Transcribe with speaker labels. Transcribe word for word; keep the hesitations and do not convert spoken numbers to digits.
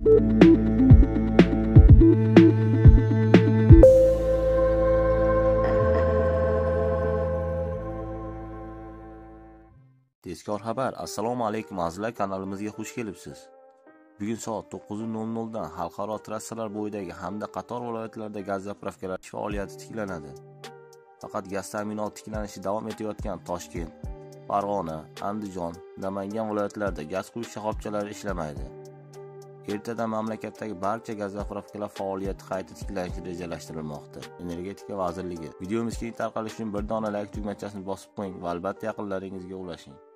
Speaker 1: Tezkor xabar. Assalomu alaykum azizlar, kanalimizga xush kelibsiz. Bugun soat to'qqiz nol nol dan xalqaro trassalar bo'yidagi hamda qator viloyatlarda gaz zapravkalar faoliyati tiklanadi. Faqat gaz ta'minoti tiklanishi davom etayotgan Toshkent, Farg'ona, Andijon, Namangan viloyatlarida gaz quyish shoxobchalari ishlamaydi. Ertadan mamlakatdagi barcha gaz zapravkalar faoliyati qayta tiklanishi rejalashtirilmoqda. Energetika vazirligi. Videomiz keng tarqalishi uchun bir dona like tugmachasini bosib qo'ying va albatta yaqinlaringizga ulashing.